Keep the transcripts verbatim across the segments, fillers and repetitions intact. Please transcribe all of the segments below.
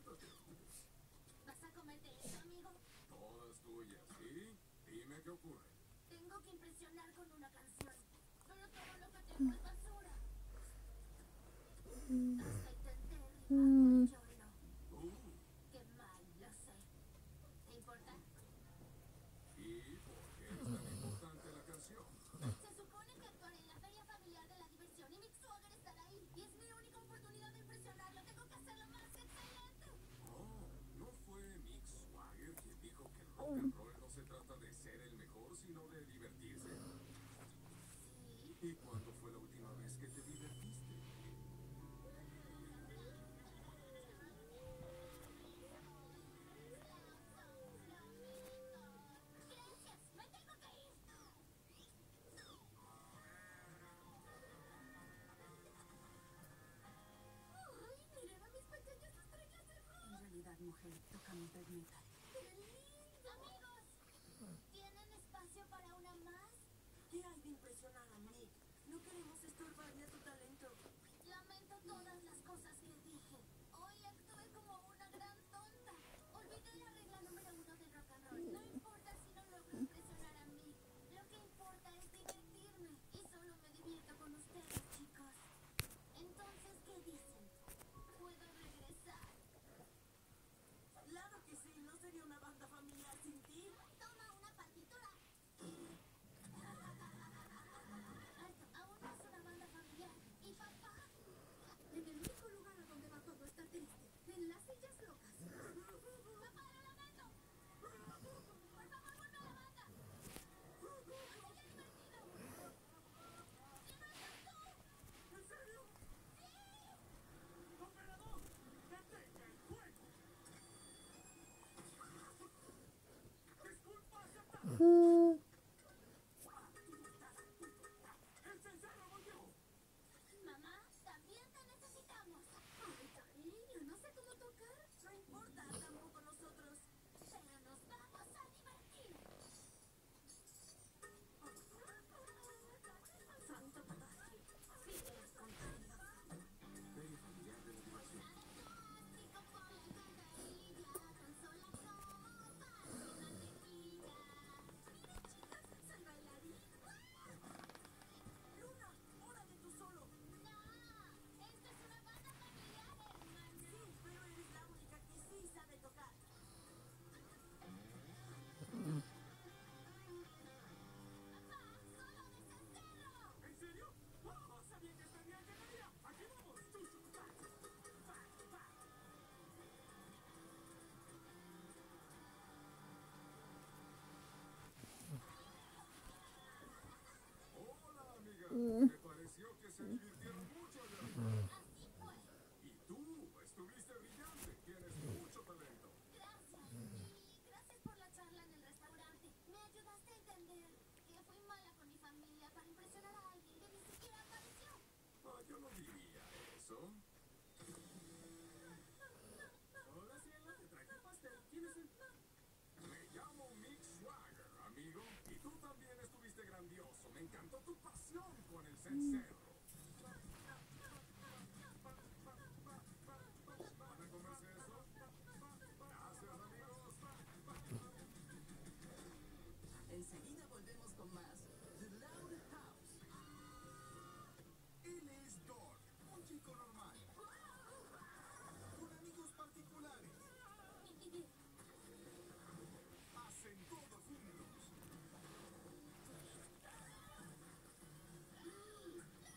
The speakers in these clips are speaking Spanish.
diviértate. ¿Vas a comerte eso, amigo? Todas tuyas. ¿Y? Dime qué ocurre. Tengo que impresionar con una canción, pero todo lo que tengo es basura. Hasta intenté rimar con cholo. Uh, Qué mal, lo sé. ¿Te importa? ¿y por qué es tan importante la canción? Se supone que actuaré en la feria familiar de la diversión y Mick Swagger estará ahí. Y es mi única oportunidad de impresionarlo. Tengo que hacerlo más excelente. Oh, ¿no fue Mick Swagger quien dijo que el rock and roll no se trata de ser el mejor, sino de divertirse? Sí. ¿Y cuándo fue la última vez que te divertiste? Gracias, me tengo que ir. Ay, miren a mis pequeñas estrellas de rock. En realidad, mujer, toca mi death metal. ¡Qué lindo! Amigos, ¿tienen espacio para una más? ¿Qué hay de impresionar a Mick? No queremos estorbarle a tu talento. Lamento todas las cosas que dije. Hoy actué como una gran tonta. Olvidé la regla número uno del rock and roll. No importa si no logro impresionar a mí. Lo que importa es divertirme. Y solo me divierto con ustedes, chicos. Entonces, ¿qué dicen? ¿Puedo regresar? Claro que sí, no sería una banda familiar sin ti. Toma una partitura. Alto, aún no es una banda familiar. ¿Y papá? En el único lugar a donde va todo está triste. En las sillas locas. ¡Papá, lo lamento! ¡Por favor, vuelve a la banda! ¡No sería divertido! ¡Dime tú! ¿En serio? ¡Sí! ¡Operador! ¡Detenga el juego! ¡Disculpa aceptada! ¡El cencerro volvió! Mamá, también te necesitamos. Ay, cariño, no sé cómo tocar. No importa, tampoco nosotros. Pero nos vamos a divertir. Santo potasio. Sigue las contrarias. Feria familiar de la diversión. Fantástico, polvo de ella, tan sola como pan y mantequilla. Miren, chicas, soy bailarín. Luna, hora de tu solo. ¡No! ¡Esto es una banda familiar, hermana! Sí, pero eres la única que sí sabe tocar. ¡Papá, solo de cencerro! ¿En serio? ¡Oh, sabía que estaría en ganaría! ¡Aquí vamos! ¡Chuchu! ¡Pa! ¡Pa! ¡Pa! Hola, amiga. Me pareció que se divirtieron mucho allá arriba. Así fue. Y tú, estuviste brillante. Tienes mucho talento. Gracias. Y gracias por la charla en el restaurante. Me ayudaste a entender que fui mala con mi familia para impresionar a alguien que ni siquiera apareció. Ah, yo no diría eso. Hola, cielo, te traje pastel. ¿Quién es el...? Me llamo Mick Swagger, amigo. Y tú también estuviste grandioso. Me encantó tu pasión con el cencerro. ¿Van a comerse eso? Gracias, amigos. Enseguida volvemos con más The Loud House. Él es Doc, un chico normal, con amigos particulares. Hacen todo juntos.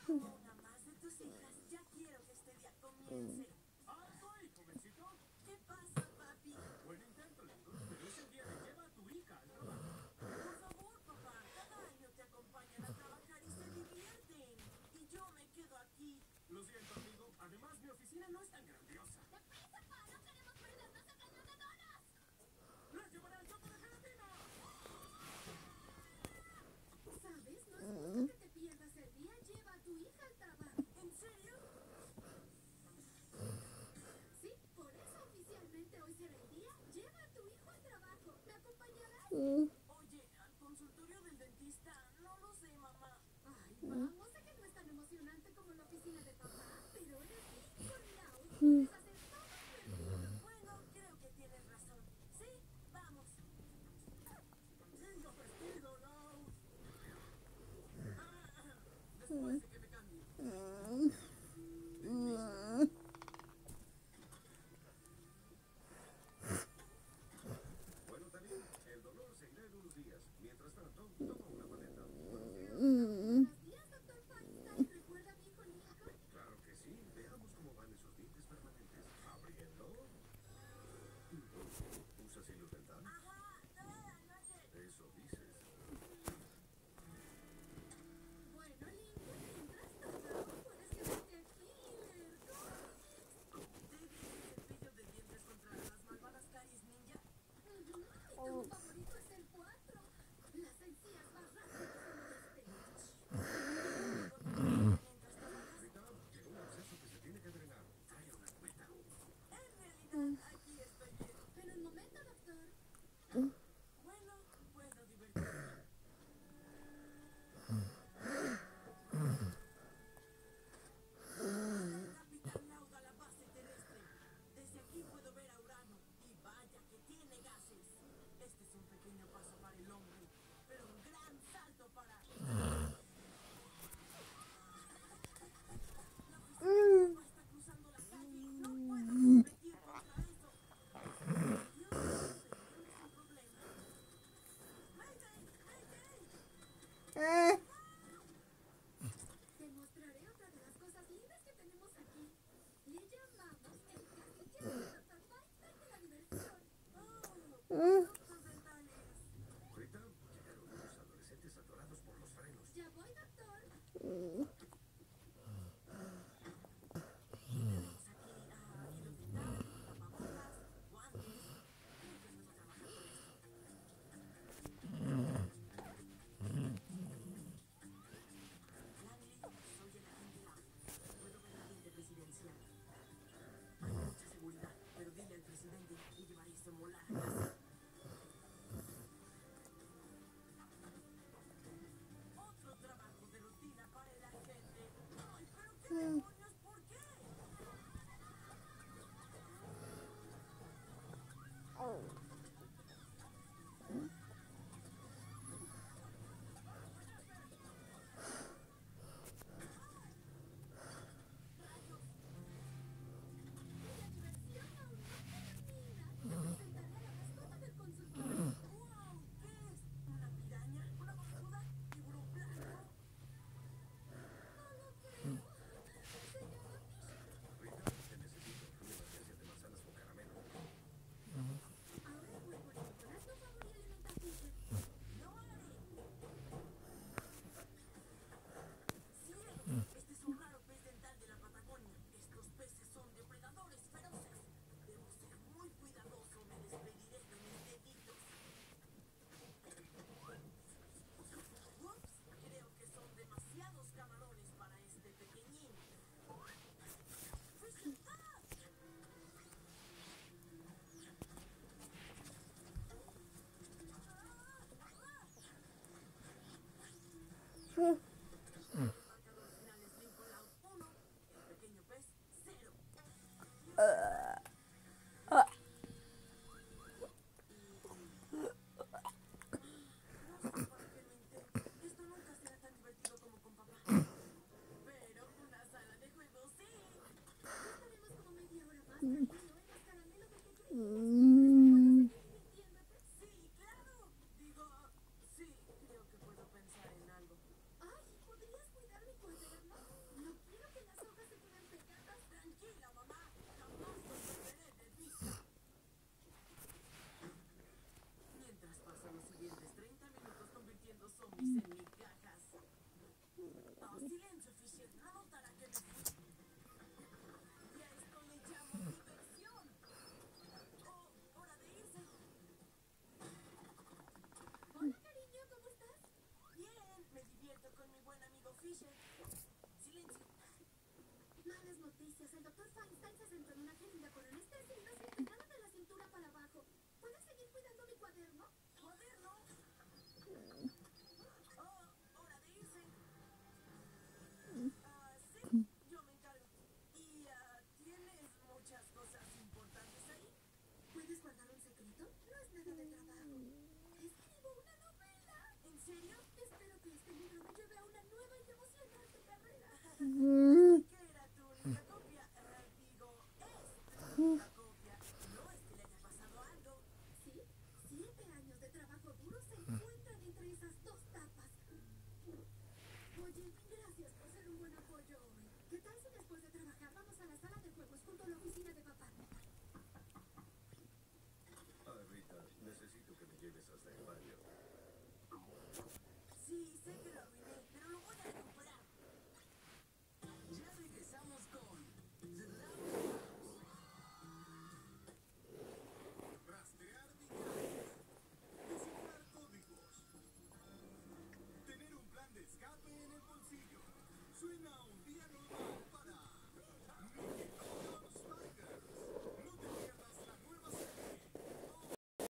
Como una más de tus hijas, ya quiero que este día comience. ¡Alto ahí, jovencito! ¿Qué pasa, papi? Buen intento, lindo. Pero es el día de lleva a tu hija al trabajo. Por favor, papá, cada año te acompañan a trabajar y se divierten. Y yo me quedo aquí. Lo siento, amigo. Además, mi oficina no es tan grandiosa. ¡Deprisa, pa! ¡No queremos perdernos el cañón de donas! ¡Les llevaré al choco de gelatina! ¿Sabes? No es justo que te pierdas el día. Lleva a tu hija al trabajo. ¿En serio? Sí, por eso oficialmente hoy será el día. Lleva a tu hijo al trabajo. ¿Me acompañarás? Oye, al consultorio del dentista, no lo sé, mamá. Ay, vamos, sé que no es tan emocionante como la oficina de papá, pero eres Lincoln Loud. Puedes hacer todo divertido. Bueno, creo que tienes razón. Sí, vamos. ¡Lindo vestido, Lau! Después de que me cambie. Bueno, también, el dolor se irá en unos días. Mientras tanto, toma una paleta. Buenos días. Buenos días, doctor Feinstein. ¿Recuerda a mi hijo Lincoln? Claro que sí. Veamos cómo van esos dientes permanentes. Abriendo. ¿Usas hilo dental? Ajá, toda la noche. Eso dices. Bueno, Lincoln, mientras tanto, puedes quedarte aquí y leer cómics. ¿Te dije el cepillo de dientes contra las malvadas caries ninja? Ujú, mi tono favorito es el cuatro. Las encías más rápidas son este. Mientras trabajas. Rita, llegó un exceso que se tiene que drenar. Trae una cubeta. En realidad, aquí estoy bien. Pero un momento, doctor. Bueno, puedo divertirme. El Capitán Lauda, la base terrestre. Desde aquí puedo ver a Urano. Y vaya que tiene gases. Este es un pequeño paso para el hombre, pero un gran salto para... La oficina de papá está cruzando la calle. No puedo competir contra eso. Dios, tenemos un problema. ¡Mayday! ¡Mayday! Te mostraré otra de las cosas lindas que tenemos aquí. Le llamamos el castillo del doctor Feinstein de la diversión. ¡Oh! ¡Productos dentales! Rita, llegaron unos adolescentes atorados por los frenos. Ya voy, doctor. Tenemos aquí a hilo dental, tapabocas, guantes. Creo que puedo trabajar con esto. Langley, soy el agente Lau. Puedo ver el diente presidencial. Hay mucha seguridad, pero dile al presidente que llevaré este molar. mis enmigajas. Oh, silencio, Fisher. No notará que me fui. Y a esto le llamo diversión. Oh, hora de irse. Hola, cariño, ¿cómo estás? Bien, me divierto con mi buen amigo Fisher. Silencio. Malas noticias. El doctor Feinstein se centró en una jeringa con anestesia y nos integrada de la cintura para abajo. ¿Puedes seguir cuidando mi cuaderno? ¿Cuaderno?